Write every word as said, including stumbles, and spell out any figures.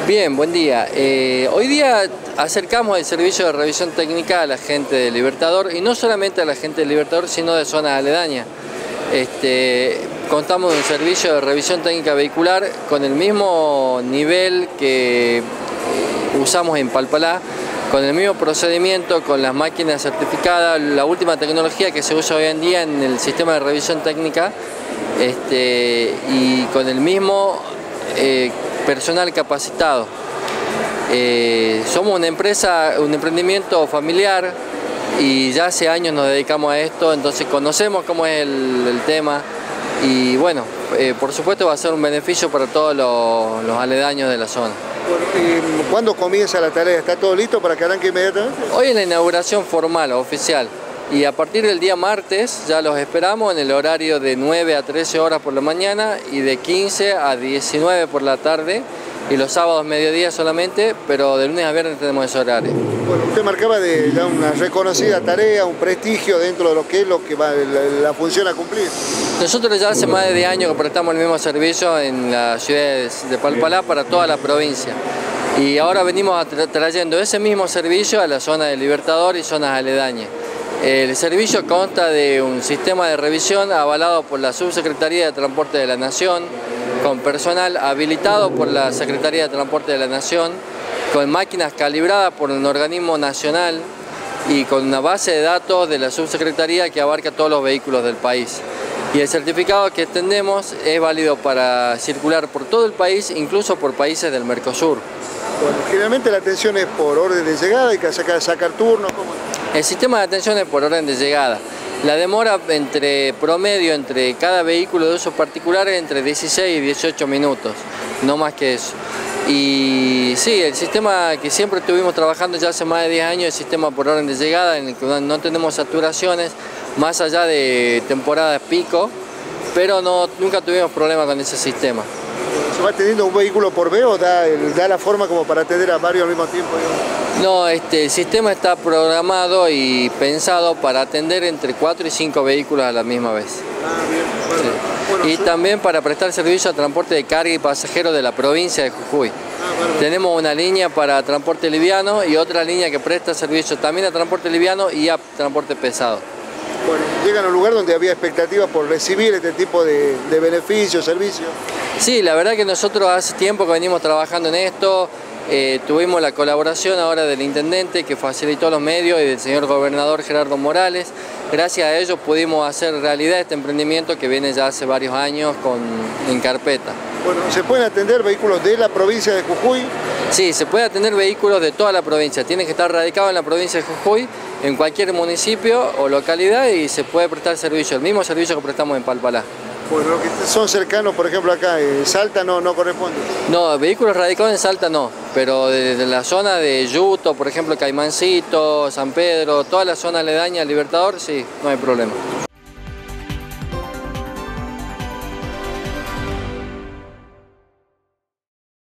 Bien, buen día. Eh, hoy día acercamos el servicio de revisión técnica a la gente de Libertador, y no solamente a la gente de Libertador, sino de zonas aledañas. Este, contamos de un servicio de revisión técnica vehicular con el mismo nivel que usamos en Palpalá, con el mismo procedimiento, con las máquinas certificadas, la última tecnología que se usa hoy en día en el sistema de revisión técnica, este, y con el mismo eh, personal capacitado. Eh, somos una empresa, un emprendimiento familiar, y ya hace años nos dedicamos a esto, entonces conocemos cómo es el, el tema, y bueno, eh, por supuesto va a ser un beneficio para todos los, los aledaños de la zona. Bueno, ¿y cuándo comienza la tarea? ¿Está todo listo para que arranque inmediatamente? Hoy es la inauguración formal, oficial, y a partir del día martes ya los esperamos en el horario de nueve a trece horas por la mañana y de quince a diecinueve por la tarde, y los sábados mediodía solamente, pero de lunes a viernes tenemos ese horario. Bueno, usted marcaba de ya una reconocida tarea, un prestigio dentro de lo que es lo que va, la, la función a cumplir. Nosotros ya hace más de diez años que prestamos el mismo servicio en la ciudad de Palpalá para toda la provincia, y ahora venimos tra trayendo ese mismo servicio a la zona de Libertador y zonas aledañas. El servicio consta de un sistema de revisión avalado por la Subsecretaría de Transporte de la Nación, con personal habilitado por la Secretaría de Transporte de la Nación, con máquinas calibradas por un organismo nacional y con una base de datos de la Subsecretaría que abarca todos los vehículos del país. Y el certificado que extendemos es válido para circular por todo el país, incluso por países del Mercosur. Bueno, generalmente la atención es por orden de llegada, hay que sacar, sacar turnos. ¿Cómo? El sistema de atención es por orden de llegada. La demora entre promedio entre cada vehículo de uso particular es entre dieciséis y dieciocho minutos, no más que eso. Y sí, el sistema que siempre estuvimos trabajando ya hace más de diez años, el sistema por orden de llegada, en el que no tenemos saturaciones más allá de temporadas pico, pero no, nunca tuvimos problemas con ese sistema. ¿Se va teniendo un vehículo por vez o da, el, da la forma como para atender a varios al mismo tiempo? Digamos? No, este, el sistema está programado y pensado para atender entre cuatro y cinco vehículos a la misma vez. Ah, bien. Bueno, sí. bueno, y sí. También para prestar servicio a transporte de carga y pasajeros de la provincia de Jujuy. Ah, bueno. Tenemos una línea para transporte liviano y otra línea que presta servicio también a transporte liviano y a transporte pesado. Bueno, llegan a un lugar donde había expectativa por recibir este tipo de, de beneficios, servicios. Sí, la verdad que nosotros hace tiempo que venimos trabajando en esto. Eh, tuvimos la colaboración ahora del intendente que facilitó los medios y del señor gobernador Gerardo Morales. Gracias a ellos pudimos hacer realidad este emprendimiento que viene ya hace varios años con, en carpeta. Bueno, ¿se pueden atender vehículos de la provincia de Jujuy? Sí, se puede atender vehículos de toda la provincia. Tienen que estar radicados en la provincia de Jujuy, en cualquier municipio o localidad, y se puede prestar servicio, el mismo servicio que prestamos en Palpalá. Bueno, los que son cercanos, por ejemplo, acá en Salta no, no corresponde. No, vehículos radicados en Salta no, pero de, de la zona de Yuto, por ejemplo, Caimancito, San Pedro, toda la zona aledaña, Libertador, sí, no hay problema.